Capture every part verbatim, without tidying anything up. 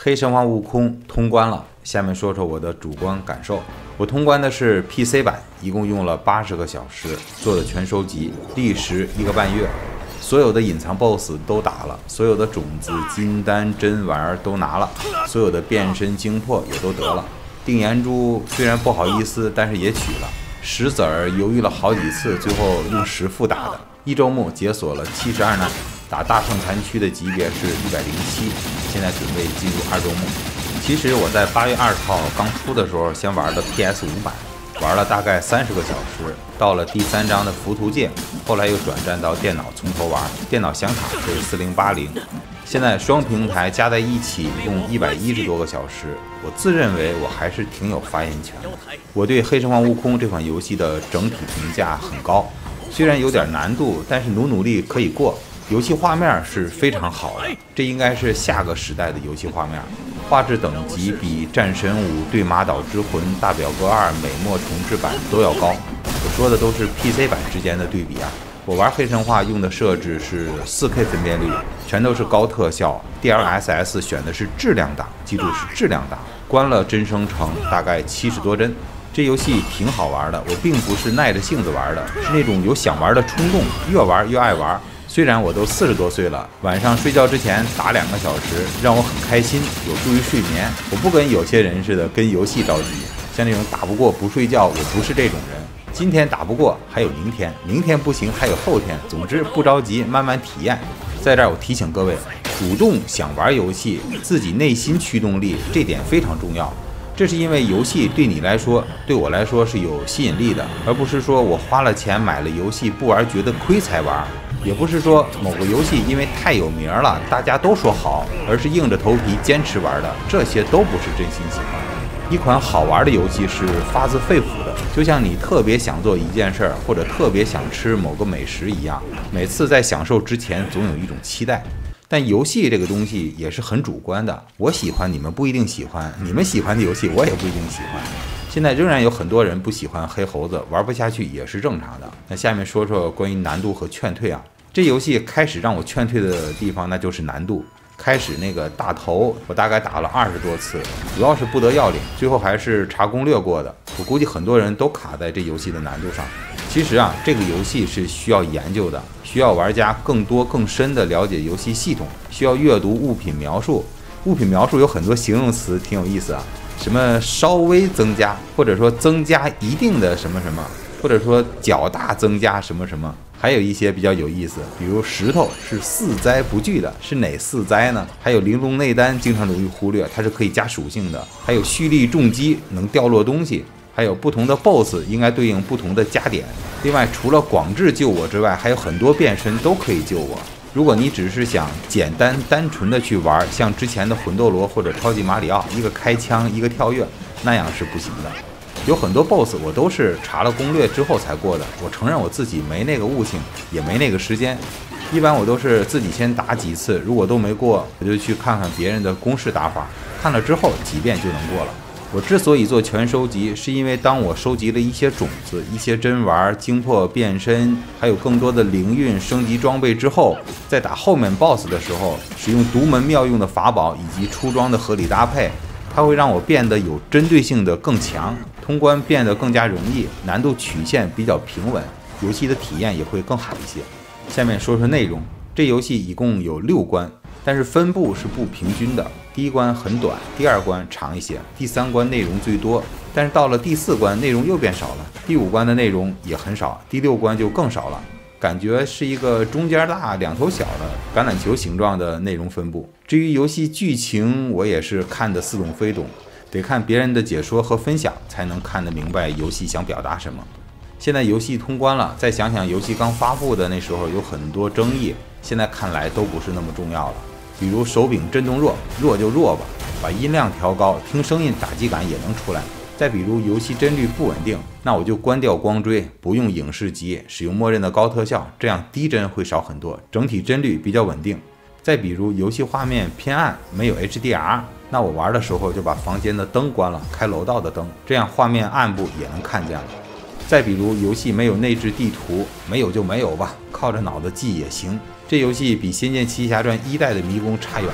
黑神话：悟空通关了，下面说说我的主观感受。我通关的是 P C 版，一共用了八十个小时，做的全收集，历时一个半月。所有的隐藏 B O S S 都打了，所有的种子、金丹、真丸都拿了，所有的变身精魄也都得了。定颜珠虽然不好意思，但是也取了。石子儿犹豫了好几次，最后用石副打的。一周目解锁了七十二难，打大圣残区的级别是一百零七，现在准备进入二周目。其实我在八月二十号刚出的时候，先玩的 P S 五 版，玩了大概三十个小时，到了第三章的浮屠界，后来又转战到电脑从头玩，电脑显卡是四零八零。现在双平台加在一起用一百一十多个小时，我自认为我还是挺有发言权的。我对《黑神话：悟空》这款游戏的整体评价很高，虽然有点难度，但是努努力可以过。游戏画面是非常好的，这应该是下个时代的游戏画面，画质等级比《战神五》《对马岛之魂》《大表哥二》美墨重置版都要高。我说的都是 P C 版之间的对比啊。我玩黑神话用的设置是 四K 分辨率，全都是高特效 ，D L S S 选的是质量档，记住是质量档。关了真生成，大概七十多帧。这游戏挺好玩的，我并不是耐着性子玩的，是那种有想玩的冲动，越玩越爱玩。虽然我都四十多岁了，晚上睡觉之前打两个小时，让我很开心，有助于睡眠。我不跟有些人似的跟游戏着急，像那种打不过不睡觉，我不是这种人。今天打不过还有明天，明天不行还有后天，总之不着急，慢慢体验。在这儿我提醒各位，主动想玩游戏，自己内心驱动力这点非常重要。这是因为游戏对你来说，对我来说是有吸引力的，而不是说我花了钱买了游戏不玩觉得亏才玩，也不是说某个游戏因为太有名了，大家都说好，而是硬着头皮坚持玩的，这些都不是真心喜欢。一款好玩的游戏是发自肺腑的，就像你特别想做一件事儿，或者特别想吃某个美食一样，每次在享受之前总有一种期待。但游戏这个东西也是很主观的，我喜欢你们不一定喜欢，你们喜欢的游戏我也不一定喜欢。现在仍然有很多人不喜欢黑猴子，玩不下去也是正常的。那下面说说关于难度和劝退啊，这游戏开始让我劝退的地方那就是难度。开始那个大头我大概打了二十多次，主要是不得要领，最后还是查攻略过的。我估计很多人都卡在这游戏的难度上。其实啊，这个游戏是需要研究的，需要玩家更多更深的了解游戏系统，需要阅读物品描述。物品描述有很多形容词挺有意思啊，什么稍微增加，或者说增加一定的什么什么，或者说较大增加什么什么。还有一些比较有意思，比如石头是四灾不惧的，是哪四灾呢？还有玲珑内丹经常容易忽略，它是可以加属性的。还有蓄力重击能掉落东西，还有不同的 B O S S 应该对应不同的加点。另外，除了广志救我之外，还有很多变身都可以救我。如果你只是想简单单纯的去玩，像之前的魂斗罗或者超级马里奥，一个开枪一个跳跃，那样是不行的。有很多 B O S S 我都是查了攻略之后才过的，我承认我自己没那个悟性，也没那个时间。一般我都是自己先打几次，如果都没过，我就去看看别人的公式打法，看了之后几遍就能过了。我之所以做全收集，是因为当我收集了一些种子、一些真丸、精魄变身，还有更多的灵运升级装备之后，在打后面 B O S S 的时候，使用独门妙用的法宝以及出装的合理搭配，它会让我变得有针对性的更强，通关变得更加容易，难度曲线比较平稳，游戏的体验也会更好一些。下面说说内容，这游戏一共有六关，但是分布是不平均的。第一关很短，第二关长一些，第三关内容最多，但是到了第四关内容又变少了，第五关的内容也很少，第六关就更少了。感觉是一个中间大两头小的橄榄球形状的内容分布。至于游戏剧情，我也是看得似懂非懂，得看别人的解说和分享才能看得明白游戏想表达什么。现在游戏通关了，再想想游戏刚发布的那时候有很多争议，现在看来都不是那么重要了。比如手柄震动弱，弱就弱吧，把音量调高，听声音打击感也能出来。再比如游戏帧率不稳定，那我就关掉光追，不用影视级，使用默认的高特效，这样低帧会少很多，整体帧率比较稳定。再比如游戏画面偏暗，没有 H D R， 那我玩的时候就把房间的灯关了，开楼道的灯，这样画面暗部也能看见了。再比如游戏没有内置地图，没有就没有吧，靠着脑子记也行。这游戏比《仙剑奇侠传》一代的迷宫差远了，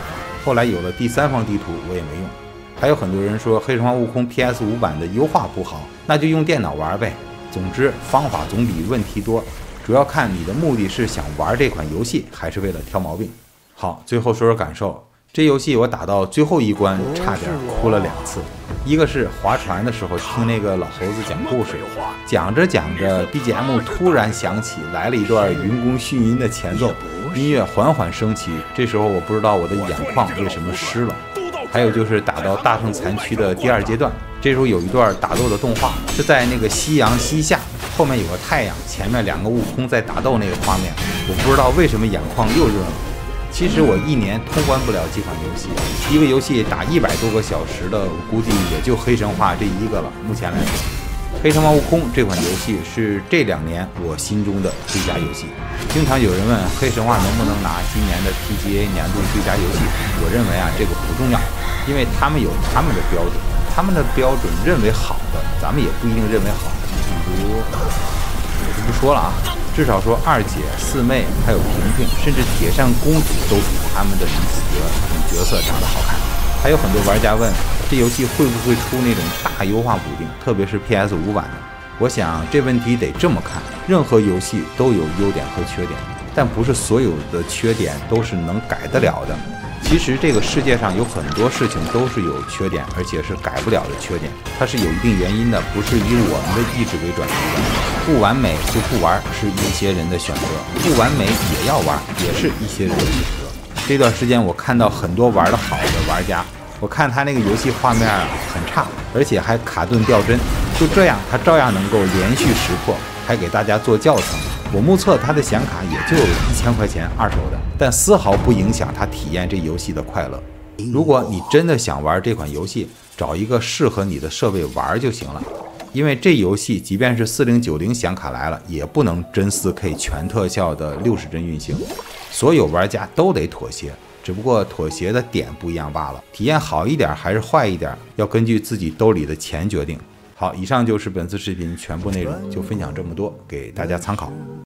后来有了第三方地图，我也没用。还有很多人说《黑神话：悟空》P S 五 版的优化不好，那就用电脑玩呗。总之，方法总比问题多，主要看你的目的是想玩这款游戏，还是为了挑毛病。好，最后说说感受。这游戏我打到最后一关，差点哭了两次。一个是划船的时候听那个老猴子讲故事，讲着讲着 B G M 突然响起，来了一段云宫迅音的前奏，音乐缓缓升起。这时候我不知道我的眼眶为什么湿了。还有就是打到大圣残躯的第二阶段，这时候有一段打斗的动画，是在那个夕阳西下，后面有个太阳，前面两个悟空在打斗那个画面，我不知道为什么眼眶又热了。其实我一年通关不了几款游戏，一个游戏打一百多个小时的，我估计也就黑神话这一个了。目前来说，黑神话悟空这款游戏是这两年我心中的最佳游戏。经常有人问黑神话能不能拿今年的 T G A 年度最佳游戏，我认为啊这个不重要，因为他们有他们的标准，他们的标准认为好的，咱们也不一定认为好。比如我就不说了啊。至少说二姐、四妹还有萍萍，甚至铁扇公主都比他们的女主角女角色长得好看。还有很多玩家问，这游戏会不会出那种大优化补丁，特别是 P S 五 版的？我想这问题得这么看，任何游戏都有优点和缺点，但不是所有的缺点都是能改得了的。其实这个世界上有很多事情都是有缺点，而且是改不了的缺点，它是有一定原因的，不是以我们的意志为转移的。不完美就不玩，是一些人的选择；不完美也要玩，也是一些人的选择。这段时间我看到很多玩得好的玩家，我看他那个游戏画面啊很差，而且还卡顿掉帧，就这样他照样能够连续识破，还给大家做教程。我目测他的显卡也就一千块钱二手的，但丝毫不影响他体验这游戏的快乐。如果你真的想玩这款游戏，找一个适合你的设备玩就行了。因为这游戏即便是四零九零显卡来了，也不能真 四 K 全特效的六十帧运行，所有玩家都得妥协，只不过妥协的点不一样罢了。体验好一点还是坏一点，要根据自己兜里的钱决定。好，以上就是本次视频全部内容，就分享这么多，给大家参考。